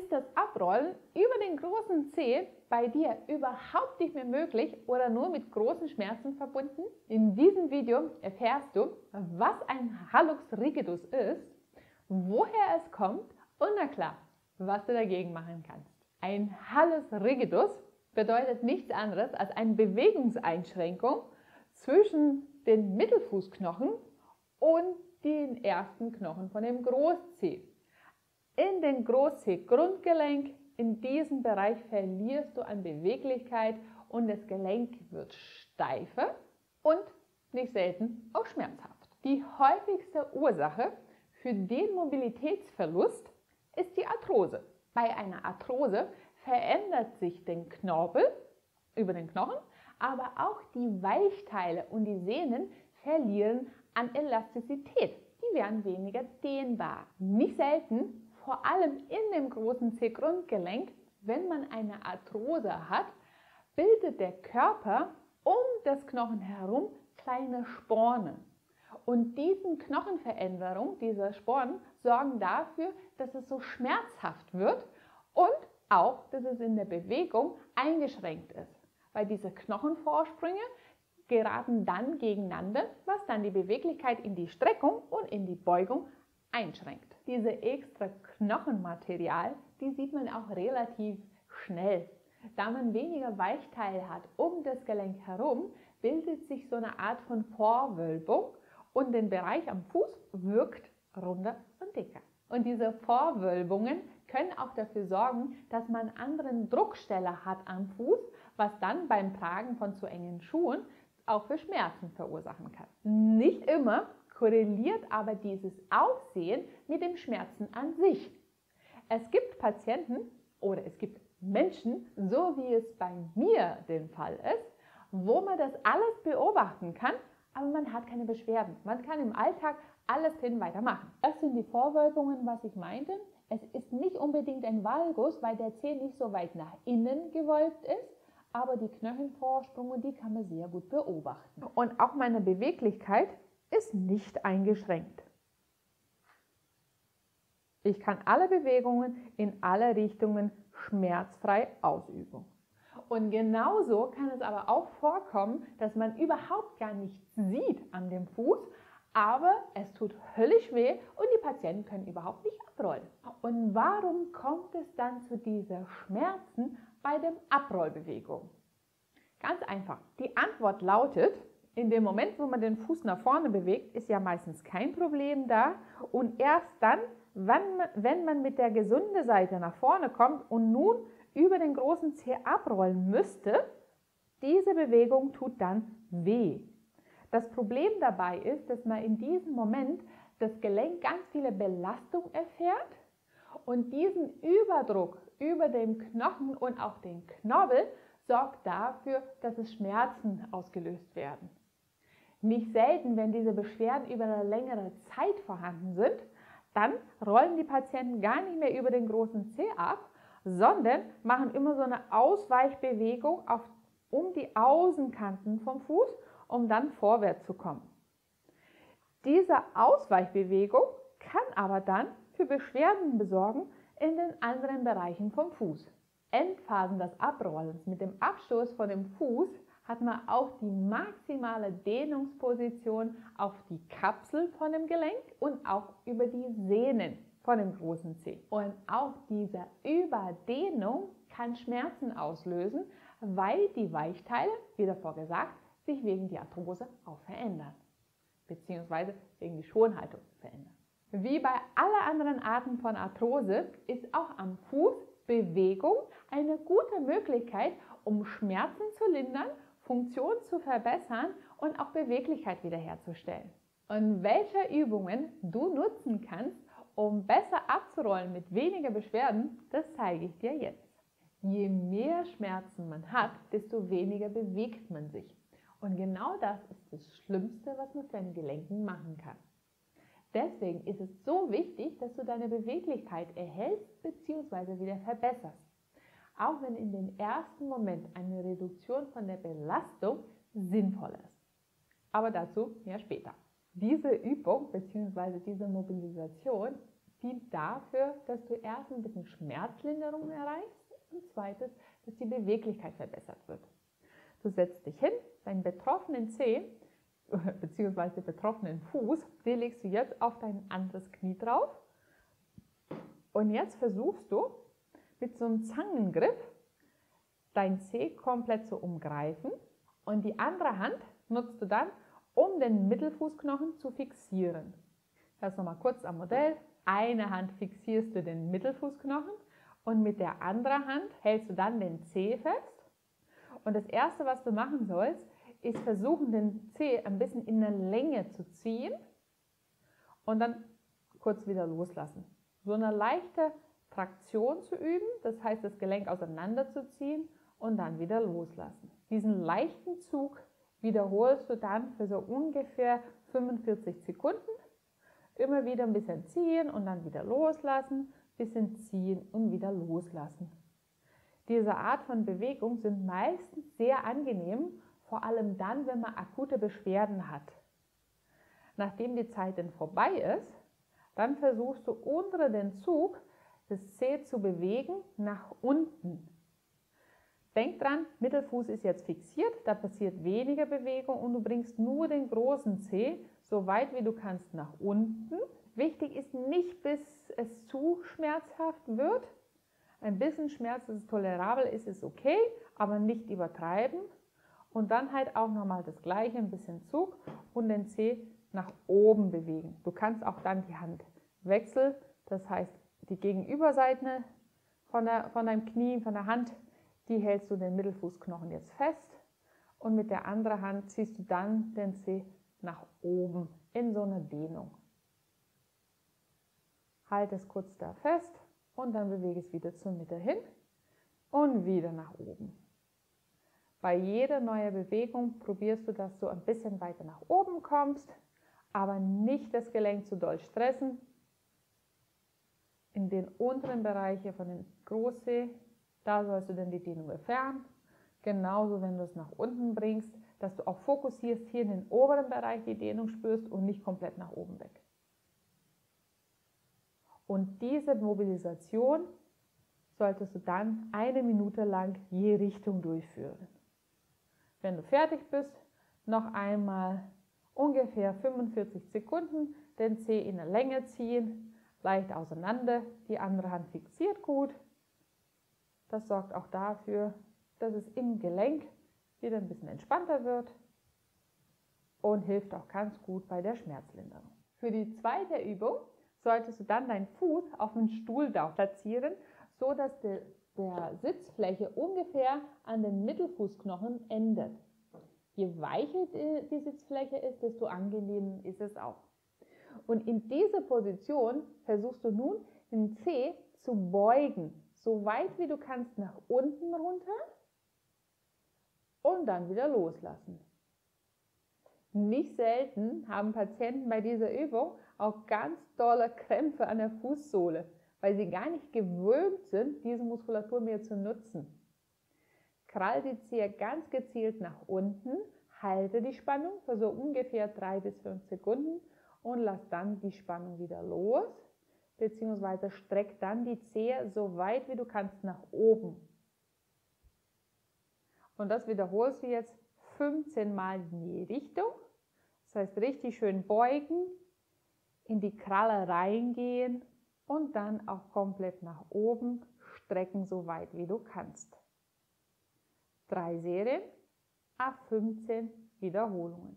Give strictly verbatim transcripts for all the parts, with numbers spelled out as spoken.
Ist das Abrollen über den großen Zeh bei dir überhaupt nicht mehr möglich oder nur mit großen Schmerzen verbunden? In diesem Video erfährst du, was ein Hallux rigidus ist, woher es kommt und na klar, was du dagegen machen kannst. Ein Hallux rigidus bedeutet nichts anderes als eine Bewegungseinschränkung zwischen den Mittelfußknochen und den ersten Knochen von dem Großzeh. In den Großzeh-Grundgelenk, in diesem Bereich verlierst du an Beweglichkeit und das Gelenk wird steifer und nicht selten auch schmerzhaft. Die häufigste Ursache für den Mobilitätsverlust ist die Arthrose. Bei einer Arthrose verändert sich der Knorpel über den Knochen, aber auch die Weichteile und die Sehnen verlieren an Elastizität. Die werden weniger dehnbar. Nicht selten, vor allem in dem großen Zeh-Grundgelenk, wenn man eine Arthrose hat, bildet der Körper um das Knochen herum kleine Sporne. Und diese Knochenveränderung, diese Sporen, sorgen dafür, dass es so schmerzhaft wird und auch, dass es in der Bewegung eingeschränkt ist. Weil diese Knochenvorsprünge geraten dann gegeneinander, was dann die Beweglichkeit in die Streckung und in die Beugung einschränkt. Diese extra Knochenmaterial, die sieht man auch relativ schnell. Da man weniger Weichteile hat um das Gelenk herum, bildet sich so eine Art von Vorwölbung und der Bereich am Fuß wirkt runder und dicker. Und diese Vorwölbungen können auch dafür sorgen, dass man einen anderen Druckstelle hat am Fuß, was dann beim Tragen von zu engen Schuhen auch für Schmerzen verursachen kann. Nicht immer korreliert aber dieses Aussehen mit dem Schmerzen an sich. Es gibt Patienten oder es gibt Menschen, so wie es bei mir der Fall ist, wo man das alles beobachten kann, aber man hat keine Beschwerden. Man kann im Alltag alles hin weitermachen. Das sind die Vorwölbungen, was ich meinte. Es ist nicht unbedingt ein Valgus, weil der Zeh nicht so weit nach innen gewölbt ist, aber die Knochenvorsprünge, die kann man sehr gut beobachten. Und auch meine Beweglichkeit ist nicht eingeschränkt. Ich kann alle Bewegungen in alle Richtungen schmerzfrei ausüben. Und genauso kann es aber auch vorkommen, dass man überhaupt gar nichts sieht an dem Fuß, aber es tut höllisch weh und die Patienten können überhaupt nicht abrollen. Und warum kommt es dann zu diesen Schmerzen bei der Abrollbewegung? Ganz einfach. Die Antwort lautet, in dem Moment, wo man den Fuß nach vorne bewegt, ist ja meistens kein Problem da und erst dann, wenn man mit der gesunden Seite nach vorne kommt und nun über den großen Zeh abrollen müsste, diese Bewegung tut dann weh. Das Problem dabei ist, dass man in diesem Moment das Gelenk ganz viele Belastung erfährt und diesen Überdruck über den Knochen und auch den Knorpel sorgt dafür, dass es Schmerzen ausgelöst werden. Nicht selten, wenn diese Beschwerden über eine längere Zeit vorhanden sind, dann rollen die Patienten gar nicht mehr über den großen Zeh ab, sondern machen immer so eine Ausweichbewegung auf, um die Außenkanten vom Fuß, um dann vorwärts zu kommen. Diese Ausweichbewegung kann aber dann für Beschwerden besorgen in den anderen Bereichen vom Fuß. Endphasen des Abrollens mit dem Abstoß von dem Fuß hat man auch die maximale Dehnungsposition auf die Kapsel von dem Gelenk und auch über die Sehnen von dem großen Zeh. Und auch diese Überdehnung kann Schmerzen auslösen, weil die Weichteile, wie davor gesagt, sich wegen der Arthrose auch verändern, beziehungsweise wegen der Schonhaltung verändern. Wie bei allen anderen Arten von Arthrose ist auch am Fuß Bewegung eine gute Möglichkeit, um Schmerzen zu lindern, Funktion zu verbessern und auch Beweglichkeit wiederherzustellen. Und welche Übungen du nutzen kannst, um besser abzurollen mit weniger Beschwerden, das zeige ich dir jetzt. Je mehr Schmerzen man hat, desto weniger bewegt man sich. Und genau das ist das Schlimmste, was man für den Gelenken machen kann. Deswegen ist es so wichtig, dass du deine Beweglichkeit erhältst bzw. wieder verbesserst. Auch wenn in dem ersten Moment eine Reduktion von der Belastung sinnvoll ist. Aber dazu mehr später. Diese Übung bzw. diese Mobilisation dient dafür, dass du erst ein bisschen Schmerzlinderung erreichst und zweitens, dass die Beweglichkeit verbessert wird. Du setzt dich hin, deinen betroffenen Zeh bzw. betroffenen Fuß, den legst du jetzt auf dein anderes Knie drauf und jetzt versuchst du mit so einem Zangengriff dein Zeh komplett zu umgreifen und die andere Hand nutzt du dann, um den Mittelfußknochen zu fixieren. Das nochmal kurz am Modell. Eine Hand fixierst du den Mittelfußknochen und mit der anderen Hand hältst du dann den Zeh fest. Und das erste, was du machen sollst, ist versuchen, den Zeh ein bisschen in der Länge zu ziehen und dann kurz wieder loslassen. So eine leichte Traktion zu üben, das heißt, das Gelenk auseinanderzuziehen und dann wieder loslassen. Diesen leichten Zug wiederholst du dann für so ungefähr fünfundvierzig Sekunden. Immer wieder ein bisschen ziehen und dann wieder loslassen, bisschen ziehen und wieder loslassen. Diese Art von Bewegung sind meistens sehr angenehm, vor allem dann, wenn man akute Beschwerden hat. Nachdem die Zeit dann vorbei ist, dann versuchst du unter den Zug das Zeh zu bewegen nach unten. Denk dran, Mittelfuß ist jetzt fixiert, da passiert weniger Bewegung und du bringst nur den großen Zeh so weit wie du kannst nach unten. Wichtig ist nicht, bis es zu schmerzhaft wird. Ein bisschen Schmerz, dass es tolerabel ist, ist okay, aber nicht übertreiben. Und dann halt auch nochmal das gleiche, ein bisschen Zug und den Zeh nach oben bewegen. Du kannst auch dann die Hand wechseln, das heißt die Gegenüberseite von, der, von deinem Knie, von der Hand, die hältst du den Mittelfußknochen jetzt fest und mit der anderen Hand ziehst du dann den Zeh nach oben in so eine Dehnung. Halt es kurz da fest und dann bewege es wieder zur Mitte hin und wieder nach oben. Bei jeder neuen Bewegung probierst du, dass du ein bisschen weiter nach oben kommst, aber nicht das Gelenk zu doll stressen. In den unteren Bereichen von den Großzeh, da sollst du dann die Dehnung entfernen. Genauso, wenn du es nach unten bringst, dass du auch fokussierst, hier in den oberen Bereich die Dehnung spürst und nicht komplett nach oben weg. Und diese Mobilisation solltest du dann eine Minute lang je Richtung durchführen. Wenn du fertig bist, noch einmal ungefähr fünfundvierzig Sekunden den Zeh in der Länge ziehen, leicht auseinander, die andere Hand fixiert gut. Das sorgt auch dafür, dass es im Gelenk wieder ein bisschen entspannter wird und hilft auch ganz gut bei der Schmerzlinderung. Für die zweite Übung solltest du dann deinen Fuß auf den Stuhl platzieren, so dass der, der Sitzfläche ungefähr an den Mittelfußknochen endet. Je weicher die, die Sitzfläche ist, desto angenehmer ist es auch. Und in dieser Position versuchst du nun den Zeh zu beugen, so weit wie du kannst nach unten runter und dann wieder loslassen. Nicht selten haben Patienten bei dieser Übung auch ganz dolle Krämpfe an der Fußsohle, weil sie gar nicht gewöhnt sind, diese Muskulatur mehr zu nutzen. Krall die Zehe ganz gezielt nach unten, halte die Spannung für so ungefähr drei bis fünf Sekunden und lass dann die Spannung wieder los, beziehungsweise streck dann die Zehe so weit wie du kannst nach oben. Und das wiederholst du jetzt fünfzehn Mal in die Richtung. Das heißt, richtig schön beugen, in die Kralle reingehen und dann auch komplett nach oben strecken, so weit wie du kannst. Drei Serien, a fünfzehn Wiederholungen.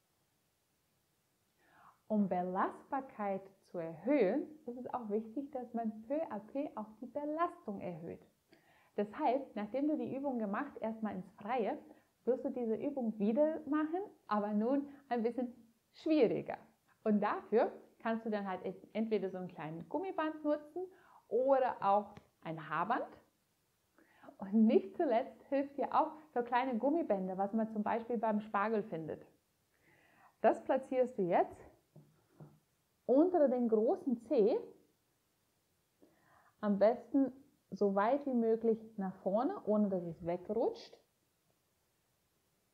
Um Belastbarkeit zu erhöhen, ist es auch wichtig, dass man peu à peu auch die Belastung erhöht. Deshalb, nachdem du die Übung gemacht, erstmal ins Freie, wirst du diese Übung wieder machen, aber nun ein bisschen schwieriger. Und dafür kannst du dann halt entweder so einen kleinen Gummiband nutzen oder auch ein Haarband. Und nicht zuletzt hilft dir auch so kleine Gummibänder, was man zum Beispiel beim Spargel findet. Das platzierst du jetzt unter den großen Zeh, am besten so weit wie möglich nach vorne, ohne dass es wegrutscht.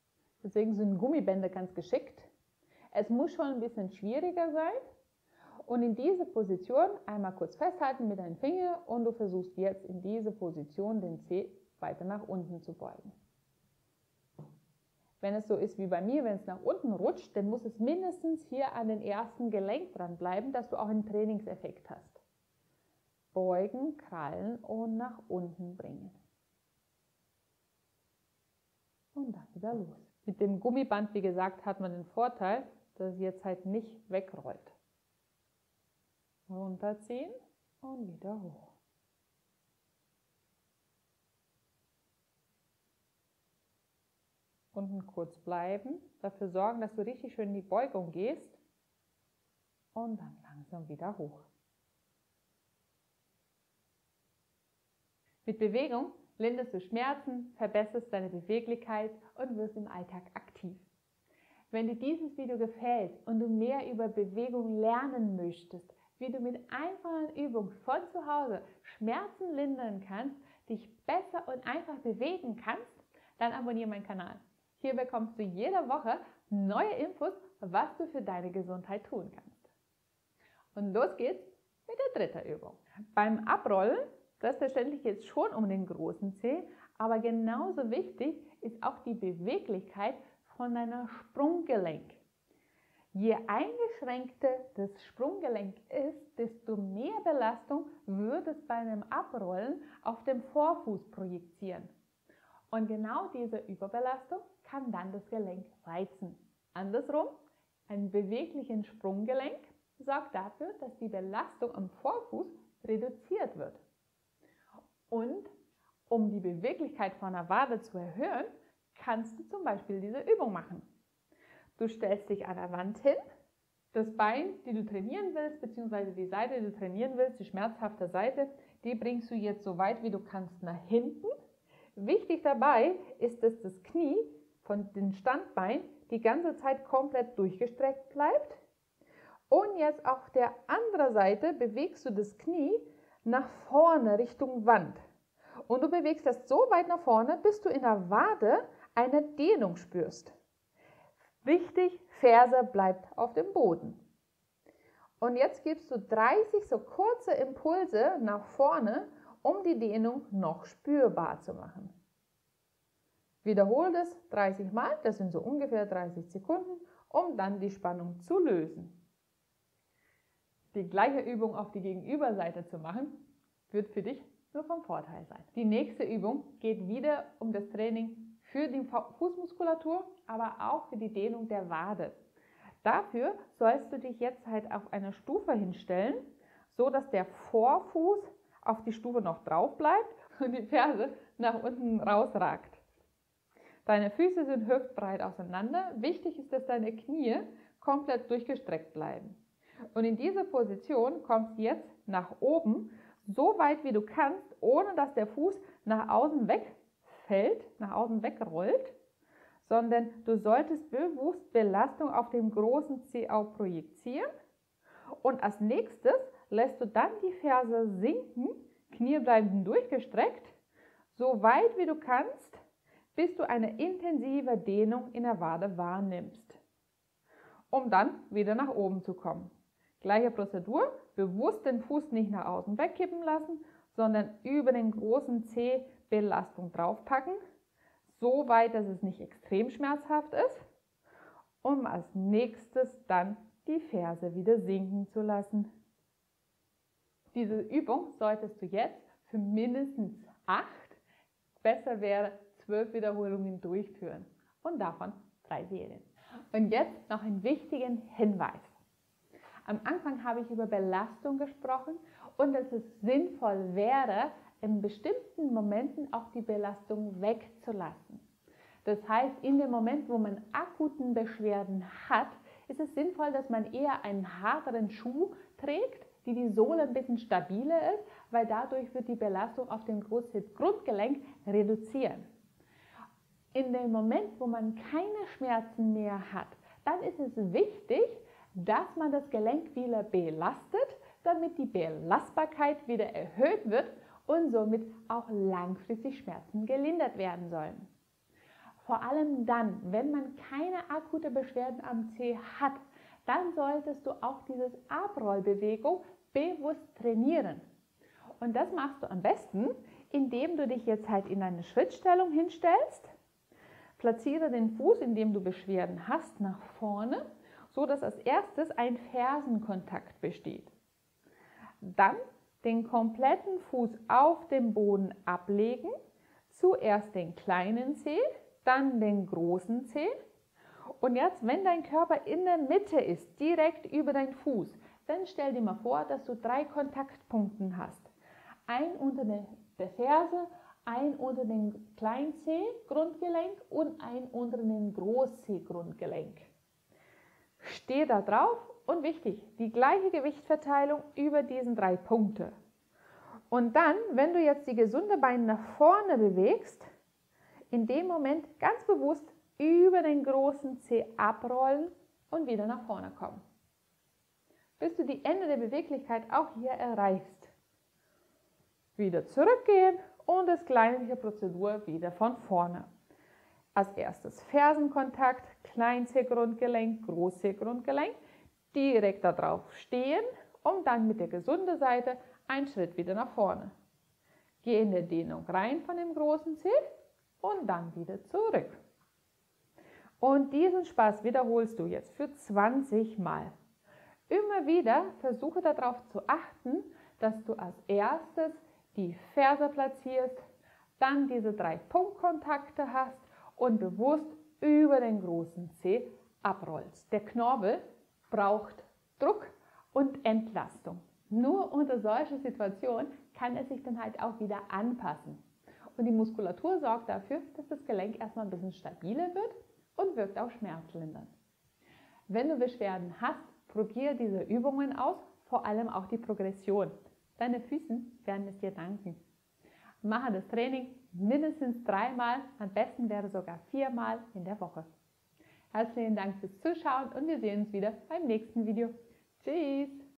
Deswegen sind Gummibänder ganz geschickt. Es muss schon ein bisschen schwieriger sein Und in diese Position einmal kurz festhalten mit deinen Fingern und du versuchst jetzt in diese Position den Zeh weiter nach unten zu beugen. Wenn es so ist wie bei mir, wenn es nach unten rutscht, dann muss es mindestens hier an den ersten Gelenk dran bleiben, dass du auch einen Trainingseffekt hast. Beugen, krallen und nach unten bringen. Und dann wieder los. Mit dem Gummiband, wie gesagt, hat man den Vorteil, dass es jetzt halt nicht wegrollt. Runterziehen und wieder hoch. Unten kurz bleiben, dafür sorgen, dass du richtig schön in die Beugung gehst und dann langsam wieder hoch. Mit Bewegung linderst du Schmerzen, verbesserst deine Beweglichkeit und wirst im Alltag aktiv. Wenn dir dieses Video gefällt und du mehr über Bewegung lernen möchtest, wie du mit einfachen Übungen von zu Hause Schmerzen lindern kannst, dich besser und einfach bewegen kannst, dann abonniere meinen Kanal. Hier bekommst du jede Woche neue Infos, was du für deine Gesundheit tun kannst. Und los geht's mit der dritten Übung. Beim Abrollen, selbstverständlich geht es schon um den großen Zeh, aber genauso wichtig ist auch die Beweglichkeit von deiner Sprunggelenk. Je eingeschränkter das Sprunggelenk ist, desto mehr Belastung wird es bei einem Abrollen auf dem Vorfuß projizieren. Und genau diese Überbelastung kann dann das Gelenk reizen. Andersrum, ein bewegliches Sprunggelenk sorgt dafür, dass die Belastung am Vorfuß reduziert wird. Und um die Beweglichkeit von der Wade zu erhöhen, kannst du zum Beispiel diese Übung machen. Du stellst dich an der Wand hin, das Bein, die du trainieren willst, beziehungsweise die Seite, die du trainieren willst, die schmerzhafte Seite, die bringst du jetzt so weit wie du kannst nach hinten. Wichtig dabei ist, dass das Knie von dem Standbein die ganze Zeit komplett durchgestreckt bleibt. Und jetzt auf der anderen Seite bewegst du das Knie nach vorne Richtung Wand. Und du bewegst das so weit nach vorne, bis du in der Wade eine Dehnung spürst. Wichtig, Ferse bleibt auf dem Boden. Und jetzt gibst du dreißig so kurze Impulse nach vorne, um die Dehnung noch spürbar zu machen. Wiederhole das dreißig Mal, das sind so ungefähr dreißig Sekunden, um dann die Spannung zu lösen. Die gleiche Übung auf die Gegenüberseite zu machen, wird für dich nur vom Vorteil sein. Die nächste Übung geht wieder um das Training für die Fußmuskulatur, aber auch für die Dehnung der Wade. Dafür sollst du dich jetzt halt auf einer Stufe hinstellen, so dass der Vorfuß auf die Stufe noch drauf bleibt und die Ferse nach unten rausragt. Deine Füße sind hüftbreit auseinander. Wichtig ist, dass deine Knie komplett durchgestreckt bleiben. Und in dieser Position kommst du jetzt nach oben, so weit wie du kannst, ohne dass der Fuß nach außen wegfällt, nach außen wegrollt, sondern du solltest bewusst Belastung auf dem großen Zeh auch projizieren. Und als nächstes lässt du dann die Ferse sinken, Knie bleiben durchgestreckt, so weit wie du kannst, bis du eine intensive Dehnung in der Wade wahrnimmst, um dann wieder nach oben zu kommen. Gleiche Prozedur, bewusst den Fuß nicht nach außen wegkippen lassen, sondern über den großen Zeh Belastung draufpacken, so weit, dass es nicht extrem schmerzhaft ist, um als nächstes dann die Ferse wieder sinken zu lassen. Diese Übung solltest du jetzt für mindestens acht, besser wäre zwölf Wiederholungen durchführen und davon drei Serien. Und jetzt noch einen wichtigen Hinweis. Am Anfang habe ich über Belastung gesprochen und dass es sinnvoll wäre, in bestimmten Momenten auch die Belastung wegzulassen. Das heißt, in dem Moment, wo man akuten Beschwerden hat, ist es sinnvoll, dass man eher einen harteren Schuh trägt, die die Sohle ein bisschen stabiler ist, weil dadurch wird die Belastung auf dem Grundgelenk reduzieren. In dem Moment, wo man keine Schmerzen mehr hat, dann ist es wichtig, dass man das Gelenk wieder belastet, damit die Belastbarkeit wieder erhöht wird und somit auch langfristig Schmerzen gelindert werden sollen. Vor allem dann, wenn man keine akute Beschwerden am Zeh hat, dann solltest du auch diese Abrollbewegung bewusst trainieren. Und das machst du am besten, indem du dich jetzt halt in eine Schrittstellung hinstellst. Platziere den Fuß, in dem du Beschwerden hast, nach vorne, so dass als erstes ein Fersenkontakt besteht. Dann den kompletten Fuß auf dem Boden ablegen, zuerst den kleinen Zeh, dann den großen Zeh. Und jetzt, wenn dein Körper in der Mitte ist, direkt über deinen Fuß, dann stell dir mal vor, dass du drei Kontaktpunkte hast. Ein unter der Ferse, ein unter dem Kleinzeh-Grundgelenk und ein unter dem Großzeh-Grundgelenk. Steh da drauf und wichtig, die gleiche Gewichtsverteilung über diesen drei Punkte. Und dann, wenn du jetzt die gesunde Beine nach vorne bewegst, in dem Moment ganz bewusst über den großen Zeh abrollen und wieder nach vorne kommen. Bis du die Ende der Beweglichkeit auch hier erreichst. Wieder zurückgehen und das gleiche Prozedur wieder von vorne. Als erstes Fersenkontakt, Kleinzeh-Grundgelenk, Großzeh-Grundgelenk, direkt darauf stehen und dann mit der gesunden Seite einen Schritt wieder nach vorne. Geh in der Dehnung rein von dem großen Zeh und dann wieder zurück. Und diesen Spaß wiederholst du jetzt für zwanzig Mal. Immer wieder versuche darauf zu achten, dass du als erstes die Ferse platzierst, dann diese drei Punktkontakte hast und bewusst über den großen Zeh abrollst. Der Knorpel braucht Druck und Entlastung. Nur unter solchen Situationen kann es sich dann halt auch wieder anpassen. Und die Muskulatur sorgt dafür, dass das Gelenk erstmal ein bisschen stabiler wird und wirkt auch schmerzlindernd. Wenn du Beschwerden hast, probiere diese Übungen aus, vor allem auch die Progression. Deine Füßen werden es dir danken. Mache das Training mindestens dreimal, am besten wäre sogar viermal in der Woche. Herzlichen Dank fürs Zuschauen und wir sehen uns wieder beim nächsten Video. Tschüss!